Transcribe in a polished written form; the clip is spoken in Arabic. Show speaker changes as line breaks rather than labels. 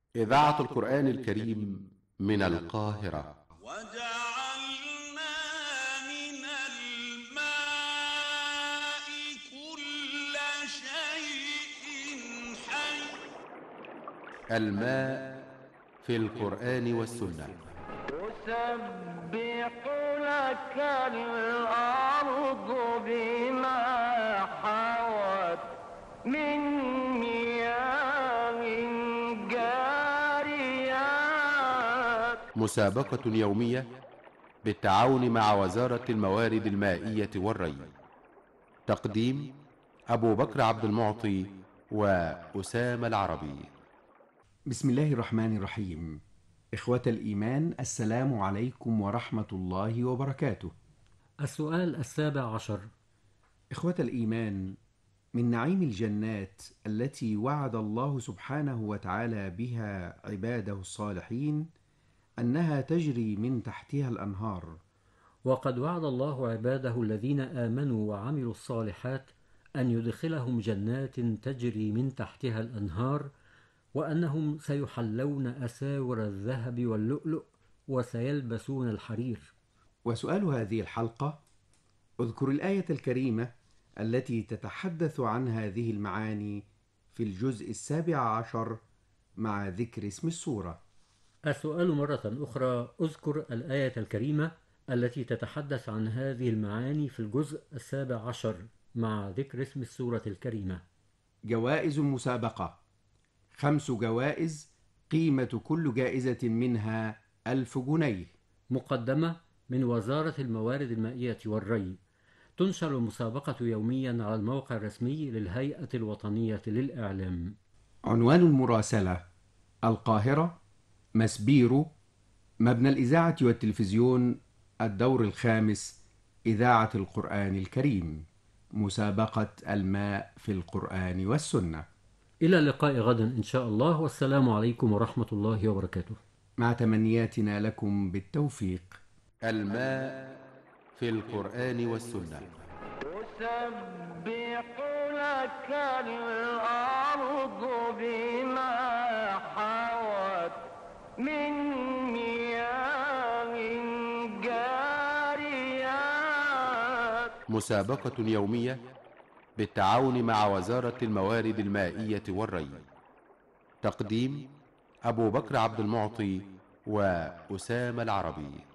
إذاعة القرآن الكريم من القاهرة.
وجعلنا من الماء كل شيء حي.
الماء في القرآن والسنة.
تسبح لك الأرض بما حوت من مياه جاريات.
مسابقة يومية بالتعاون مع وزارة الموارد المائية والري. تقديم أبو بكر عبد المعطي وأسامة العربي.
بسم الله الرحمن الرحيم. إخوة الإيمان، السلام عليكم ورحمة الله وبركاته.
السؤال 17.
إخوة الإيمان، من نعيم الجنات التي وعد الله سبحانه وتعالى بها عباده الصالحين أنها تجري من تحتها الأنهار.
وقد وعد الله عباده الذين آمنوا وعملوا الصالحات أن يدخلهم جنات تجري من تحتها الأنهار، وأنهم سيحلون أساور الذهب واللؤلؤ وسيلبسون الحرير.
وسؤال هذه الحلقة: اذكر الآية الكريمة التي تتحدث عن هذه المعاني في الجزء 17 مع ذكر اسم السورة.
السؤال مرة أخرى: اذكر الآية الكريمة التي تتحدث عن هذه المعاني في الجزء 17 مع ذكر اسم السورة الكريمة.
جوائز المسابقة: 5 جوائز قيمة كل جائزة منها 1000 جنيه.
مقدمة من وزارة الموارد المائية والري. تنشر المسابقة يوميا على الموقع الرسمي للهيئة الوطنية للإعلام.
عنوان المراسلة: القاهرة، مسبيرو، مبنى الإذاعة والتلفزيون، الدور ال5، إذاعة القرآن الكريم. مسابقة الماء في القرآن والسنة.
إلى اللقاء غدا إن شاء الله، والسلام عليكم ورحمة الله وبركاته.
مع تمنياتنا لكم بالتوفيق.
الماء في القرآن والسنة.
تسبح لك الأرض بما حوت من مياه جاريات.
مسابقة يومية بالتعاون مع وزارة الموارد المائية والري. تقديم أبو بكر عبد المعطي وأسامة العربي.